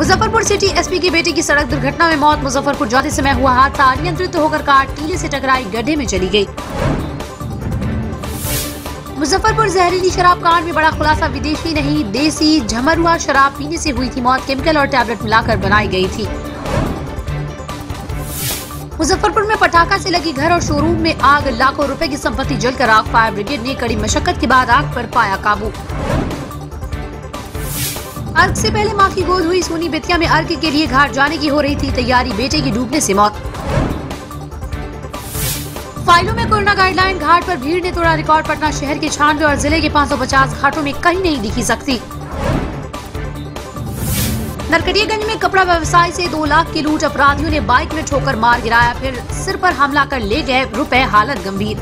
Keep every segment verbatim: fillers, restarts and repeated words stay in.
Muzaffarpur city SP के बेटे की सड़क दुर्घटना में मौत। मुजफ्फरपुर जाते समय हुआ हादसा। अनियंत्रित होकर कार टीले से टकराई, गड्ढे में चली गई। मुजफ्फरपुर जहरीली शराब कांड में बड़ा खुलासा। विदेशी नहीं देसी झमरुआ शराब पीने से हुई थी मौत। केमिकल और टैबलेट मिलाकर बनाई गई थी। मुजफ्फरपुर में पटाखा से लगी घर और शोरूम में आग। लाखों रुपए की संपत्ति जलकर आग। फायर ब्रिगेड ने कड़ी मशक्कत के बाद आग पर पाया काबू। अर्घ से पहले मां की गोद हुई। सोनी बेतिया में अर्घ के लिए घाट जाने की हो रही थी तैयारी। बेटे की डूबने से मौत। फाइलों में कोरोना गाइडलाइन। घाट पर भीड़ ने तोड़ा रिकॉर्ड। पटना शहर के छियानवे और जिले के पाँच सौ पचास घाटों में कहीं नहीं दिखी सकती। नरकटियागंज में कपड़ा व्यवसाय से दो लाख की लूट। अपराधियों ने बाइक में ठोकर मार गिराया, फिर सिर पर हमला कर ले गए रुपए। हालत गंभीर।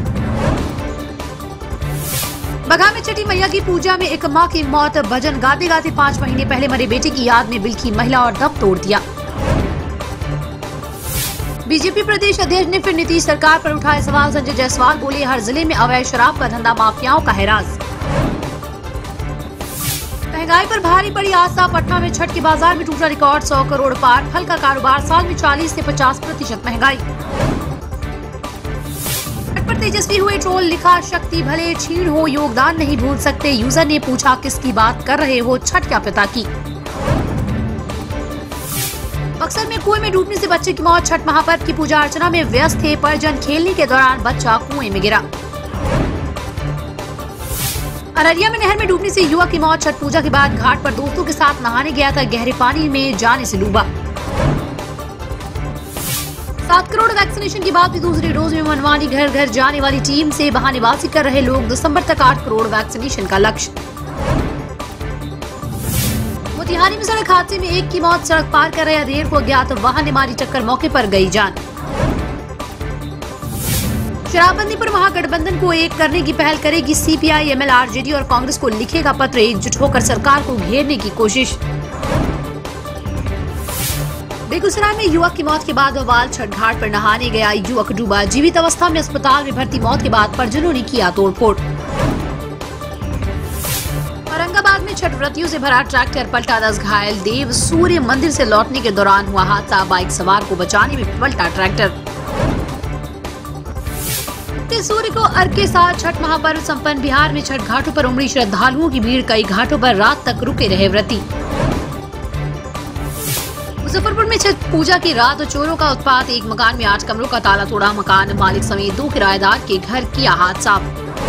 बगहा में छठी मैया की पूजा में एक मां की मौत। भजन गाते गाते पाँच महीने पहले मरे बेटे की याद में बिलखी महिला और दम तोड़ दिया। बीजेपी प्रदेश अध्यक्ष ने फिर नीतीश सरकार पर उठाए सवाल। संजय जायसवाल बोले, हर जिले में अवैध शराब का धंधा, माफियाओं का है राज। महंगाई पर भारी पड़ी आशा। पटना में छठ के बाजार में टूटा रिकॉर्ड। सौ करोड़ पार। फल का कारोबार। साल में चालीस से पचास प्रतिशत महंगाई। छठ पर तेजस्वी हुए ट्रोल। लिखा, शक्ति भले छीन हो योगदान नहीं भूल सकते। यूजर ने पूछा, किसकी बात कर रहे हो? छठ क्या पिता की। बक्सर में कुएं में डूबने से बच्चे की मौत। छठ महापर्व की पूजा अर्चना में व्यस्त थे परिजन। खेलने के दौरान बच्चा कुएं में गिरा। अररिया में नहर में डूबने से युवक की मौत। छठ पूजा के बाद घाट पर दोस्तों के साथ नहाने गया था, गहरे पानी में जाने से डूबा। सात करोड़ वैक्सीनेशन के बाद भी दूसरी डोज में मनमानी। घर घर जाने वाली टीम से बहानेबाजी कर रहे लोग। दिसंबर तक आठ करोड़ वैक्सीनेशन का लक्ष्य। मोतिहारी में सड़क हादसे में एक की मौत। सड़क पार कर रहे अधेड़ को अज्ञात वाहन ने मारी टक्कर, मौके पर गई जान। शराबबंदी पर महागठबंधन को एक करने की पहल करेगी सीपीआई, एमएल, आरजेडी और कांग्रेस को लिखेगा पत्र। एकजुट होकर सरकार को घेरने की कोशिश। बेगूसराय में युवक की मौत के बाद बवाल। छठ घाट पर नहाने गया युवक डूबा। जीवित अवस्था में अस्पताल में भर्ती। मौत के बाद परिजनों ने किया तोड़फोड़। औरंगाबाद में छठ व्रतियों से भरा ट्रैक्टर पलटा, दस घायल। देव सूर्य मंदिर से लौटने के दौरान हुआ हादसा। बाइक सवार को बचाने में पलटा ट्रैक्टर। सूर्य को अर्घ के साथ छठ महापर्व संपन्न। बिहार में छठ घाटों पर उमड़ी श्रद्धालुओं की भीड़। कई घाटों पर रात तक रुके रहे व्रती। मुजफ्फरपुर में छठ पूजा की रात चोरों का उत्पात। एक मकान में आठ कमरों का ताला तोड़ा। मकान मालिक समेत दो किराएदार के घर किया हादसा।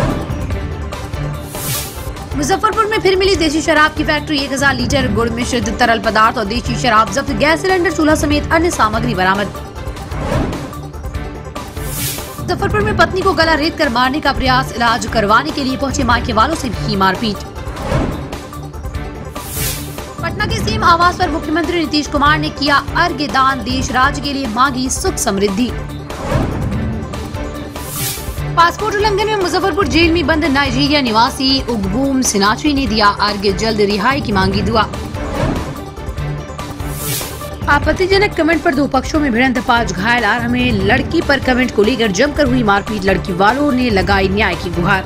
मुजफ्फरपुर में फिर मिली देसी शराब की फैक्ट्री। एक हजार लीटर गुड़ मिश्रित तरल पदार्थ और देसी शराब जब्त। गैस सिलेंडर, चूल्हा समेत अन्य सामग्री बरामद। मुजफ्फरपुर में पत्नी को गला रेत कर मारने का प्रयास। इलाज करवाने के लिए पहुंचे मायके वालों से भी मारपीट। पटना के सीएम आवास पर मुख्यमंत्री नीतीश कुमार ने किया अर्घ्य दान। देश राज्य के लिए मांगी सुख समृद्धि। पासपोर्ट उल्लंघन में मुजफ्फरपुर जेल में बंद नाइजीरिया निवासी उगबूम सिनाची ने दिया अर्घ्य। जल्द रिहाई की मांगी दुआ। आपत्तिजनक कमेंट पर दो पक्षों में भिड़ंत। पांच घायल। आरा में लड़की पर कमेंट को लेकर जमकर हुई मारपीट। लड़की वालों ने लगाई न्याय की गुहार।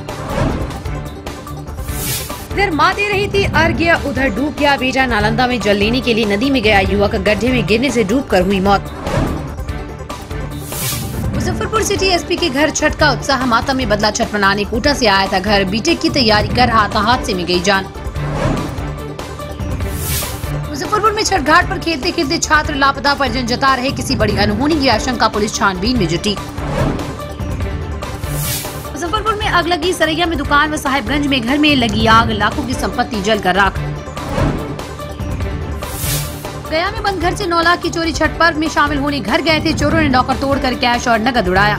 इधर मां दे रही थी अर्घ्य, उधर डूब गया बेटा। नालंदा में जल लेने के लिए नदी में गया युवक। गड्ढे में गिरने से डूबकर हुई मौत। मुजफ्फरपुर सिटी एसपी के घर छठ का उत्साह। माता में बदला छठ मनाने। कोटा से आया था घर। बीटेक की तैयारी कर रहा था, हादसे में गई जान। मुजफ्फरपुर में छठ घाट पर खेलते खेलते छात्र लापता। परिजन जता रहे किसी बड़ी अनहोनी की आशंका। पुलिस छानबीन में जुटी। मुजफ्फरपुर में आग लगी। सरैया में दुकान व साहिबगंज में घर में लगी आग। लाखों की संपत्ति जलकर राख। गया में बंद घर से नौ लाख की चोरी। छठ पर्व में शामिल होने घर गए थे चोरों ने लॉकर तोड़कर कैश और नकद उड़ाया।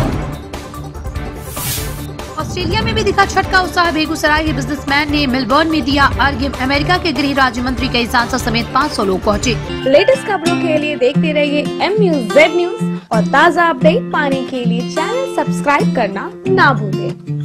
ऑस्ट्रेलिया में भी दिखा छठ का उत्साह। बेगूसराय के बिजनेसमैन ने मेलबर्न में दिया अर्घ्य। अमेरिका के गृह राज्य मंत्री, कई सांसद समेत पाँच सौ लोग पहुँचे। लेटेस्ट खबरों के लिए देखते रहिए एम न्यूज जेड न्यूज और ताज़ा अपडेट पाने के लिए चैनल सब्सक्राइब करना ना भूलें।